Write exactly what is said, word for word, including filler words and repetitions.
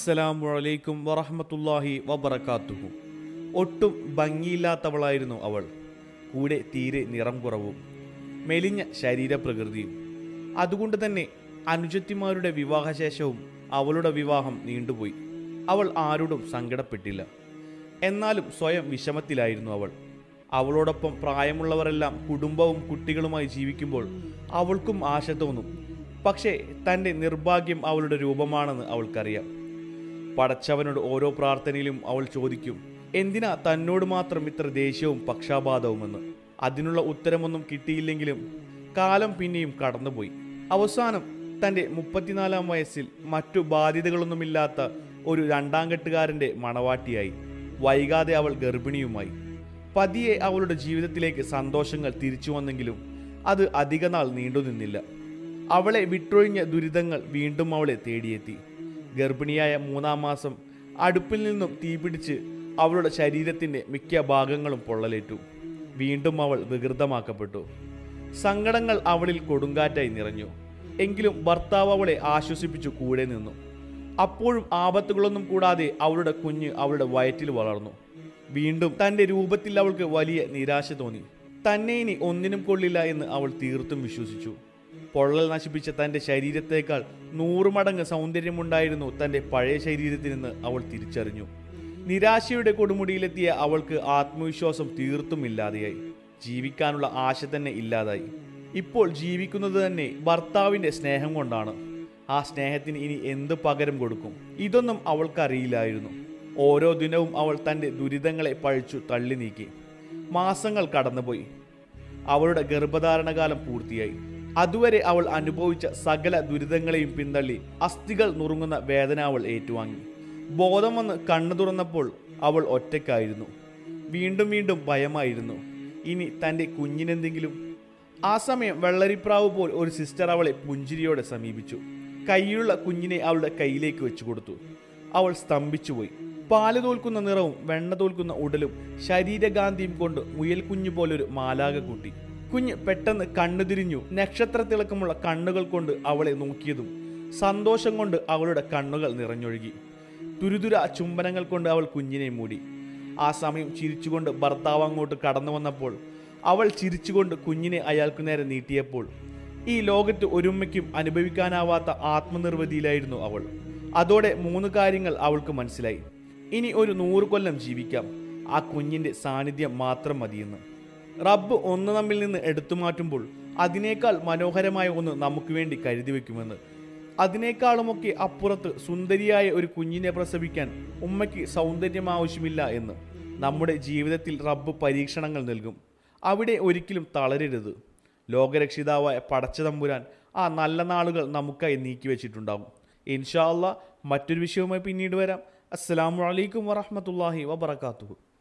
അസ്സലാമു അലൈക്കും വറഹ്മത്തുള്ളാഹി വബറകാതുഹു. ഒട്ടും ഭംഗിയില്ലാത്തവളായിരുന്നു അവൾ. കൂടെ തീരെ നിറം കുറവും മെലിഞ്ഞ ശരീരപ്രകൃതിയും. അതുകൊണ്ട് തന്നെ അനുജത്തിമാരുടെ വിവാഹശേഷവും അവളുടെ വിവാഹം നീണ്ടുപോയി. അവൾ ആരോടും സങ്കടപ്പെട്ടില്ല. എന്നാലും സ്വയം വിഷമത്തിലായിരുന്നു അവൾ. അവളോടൊപ്പം പ്രായമുള്ളവരെല്ലാം കുടുംബവും കുട്ടികളുമായി ജീവിക്കുമ്പോൾ അവൾക്കും ആശ തോന്നും. പക്ഷേ തൻ്റെ നിർഭാഗ്യം അവളുടെ രൂപമാണെന്ന് അവൾക്കറിയാം. പടച്ചവനോട് ഓരോ പ്രാർത്ഥനയിലും അവൾ ചോദിക്കും, എന്തിനാ തന്നോട് മാത്രം ഇത്ര ദേഷ്യവും പക്ഷാപാതവുമെന്ന്. അതിനുള്ള ഉത്തരമൊന്നും കിട്ടിയില്ലെങ്കിലും കാലം പിന്നെയും കടന്നുപോയി. അവസാനം തൻ്റെ മുപ്പത്തിനാലാം വയസ്സിൽ മറ്റു ബാധ്യതകളൊന്നുമില്ലാത്ത ഒരു രണ്ടാം കെട്ടുകാരൻ്റെ മണവാട്ടിയായി. വൈകാതെ അവൾ ഗർഭിണിയുമായി. പതിയെ അവളുടെ ജീവിതത്തിലേക്ക് സന്തോഷങ്ങൾ തിരിച്ചു വന്നെങ്കിലും അത് അധികനാൾ നീണ്ടുനിന്നില്ല. അവളെ വിട്ടൊഴിഞ്ഞ ദുരിതങ്ങൾ വീണ്ടും അവളെ തേടിയെത്തി. ഗർഭിണിയായ മൂന്നാം മാസം അടുപ്പിൽ നിന്നും തീപിടിച്ച് അവളുടെ ശരീരത്തിൻ്റെ മിക്ക ഭാഗങ്ങളും പൊള്ളലേറ്റു. വീണ്ടും അവൾ വികൃതമാക്കപ്പെട്ടു. സങ്കടങ്ങൾ അവളിൽ കൊടുങ്കാറ്റായി നിറഞ്ഞു. എങ്കിലും ഭർത്താവ് അവളെ ആശ്വസിപ്പിച്ചു കൂടെ നിന്നു. അപ്പോഴും ആപത്തുകളൊന്നും കൂടാതെ അവളുടെ കുഞ്ഞ് അവളുടെ വയറ്റിൽ വളർന്നു. വീണ്ടും തൻ്റെ രൂപത്തിൽ അവൾക്ക് വലിയ നിരാശ തോന്നി. തന്നെ ഇനി ഒന്നിനും കൊള്ളില്ല എന്ന് അവൾ തീർത്തും വിശ്വസിച്ചു. പൊള്ളൽ നശിപ്പിച്ച തൻ്റെ ശരീരത്തേക്കാൾ നൂറ് മടങ്ങ് സൗന്ദര്യമുണ്ടായിരുന്നു തൻ്റെ പഴയ ശരീരത്തിനെന്ന് അവൾ തിരിച്ചറിഞ്ഞു. നിരാശയുടെ കൊടുമുടിയിലെത്തിയ അവൾക്ക് ആത്മവിശ്വാസം തീർത്തും ഇല്ലാതെയായി. ജീവിക്കാനുള്ള ആശ തന്നെ ഇല്ലാതായി. ഇപ്പോൾ ജീവിക്കുന്നത് തന്നെ ഭർത്താവിൻ്റെ സ്നേഹം കൊണ്ടാണ്. ആ സ്നേഹത്തിന് ഇനി എന്ത് പകരം കൊടുക്കും? ഇതൊന്നും അവൾക്കറിയില്ലായിരുന്നു. ഓരോ ദിനവും അവൾ തൻ്റെ ദുരിതങ്ങളെ പഴിച്ചു തള്ളി നീക്കി. മാസങ്ങൾ കടന്നുപോയി. അവളുടെ ഗർഭധാരണകാലം പൂർത്തിയായി. അതുവരെ അവൾ അനുഭവിച്ച സകല ദുരിതങ്ങളെയും പിന്തള്ളി അസ്ഥികൾ നുറുങ്ങുന്ന വേദന അവൾ ഏറ്റുവാങ്ങി. ബോധം വന്ന് കണ്ണു തുറന്നപ്പോൾ അവൾ ഒറ്റയ്ക്കായിരുന്നു. വീണ്ടും വീണ്ടും ഭയമായിരുന്നു. ഇനി തൻ്റെ കുഞ്ഞിനെന്തെങ്കിലും. ആ സമയം വെള്ളരിപ്രാവ് പോൽ ഒരു സിസ്റ്റർ അവളെ പുഞ്ചിരിയോടെ സമീപിച്ചു. കയ്യിലുള്ള കുഞ്ഞിനെ അവളുടെ കയ്യിലേക്ക് വെച്ചു കൊടുത്തു. അവൾ സ്തംഭിച്ചുപോയി. പാല് തോൽക്കുന്ന നിറവും വെണ്ണ തോൽക്കുന്ന ഉടലും ശരീരകാന്തിയും കൊണ്ട് മുയൽ കുഞ്ഞു പോലൊരു മാലാക കൂട്ടി. കുഞ്ഞ് പെട്ടെന്ന് കണ്ണു തിരിഞ്ഞു. നക്ഷത്ര തിളക്കമുള്ള കണ്ണുകൾ കൊണ്ട് അവളെ നോക്കിയതും സന്തോഷം കൊണ്ട് അവളുടെ കണ്ണുകൾ നിറഞ്ഞൊഴുകി. തുരുതുര ചുംബനങ്ങൾ കൊണ്ട് അവൾ കുഞ്ഞിനെ മൂടി. ആ സമയം ചിരിച്ചുകൊണ്ട് ഭർത്താവ് അങ്ങോട്ട് കടന്നു വന്നപ്പോൾ അവൾ ചിരിച്ചുകൊണ്ട് കുഞ്ഞിനെ അയാൾക്കു നേരെ നീട്ടിയപ്പോൾ ഈ ലോകത്ത് ഒരുമ്മയ്ക്കും അനുഭവിക്കാനാവാത്ത ആത്മനിർവൃതിയിലായിരുന്നു അവൾ. അതോടെ മൂന്ന് കാര്യങ്ങൾ അവൾക്ക് മനസ്സിലായി. ഇനി ഒരു നൂറ് കൊല്ലം ജീവിക്കാം. ആ കുഞ്ഞിൻ്റെ സാന്നിധ്യം മാത്രം മതിയെന്ന്. റബ്ബ് ഒന്ന് നമ്മിൽ നിന്ന് എടുത്തു മാറ്റുമ്പോൾ അതിനേക്കാൾ മനോഹരമായ ഒന്ന് നമുക്ക് വേണ്ടി കരുതി വയ്ക്കുമെന്ന്. അതിനേക്കാളുമൊക്കെ അപ്പുറത്ത് സുന്ദരിയായ ഒരു കുഞ്ഞിനെ പ്രസവിക്കാൻ ഉമ്മയ്ക്ക് സൗന്ദര്യം ആവശ്യമില്ല എന്ന്. നമ്മുടെ ജീവിതത്തിൽ റബ്ബ് പരീക്ഷണങ്ങൾ നൽകും. അവിടെ ഒരിക്കലും തളരരുത്. ലോകരക്ഷിതാവായ പടച്ചതമ്പുരാൻ ആ നല്ല നാളുകൾ നമുക്കായി നീക്കി വെച്ചിട്ടുണ്ടാകും. ഇൻഷാ അല്ലാഹ് മറ്റൊരു വിഷയവുമായി പിന്നീട് വരാം. അസ്സലാമു അലൈക്കും വറഹ്മത്തുള്ളാഹി വബറകാതുഹു.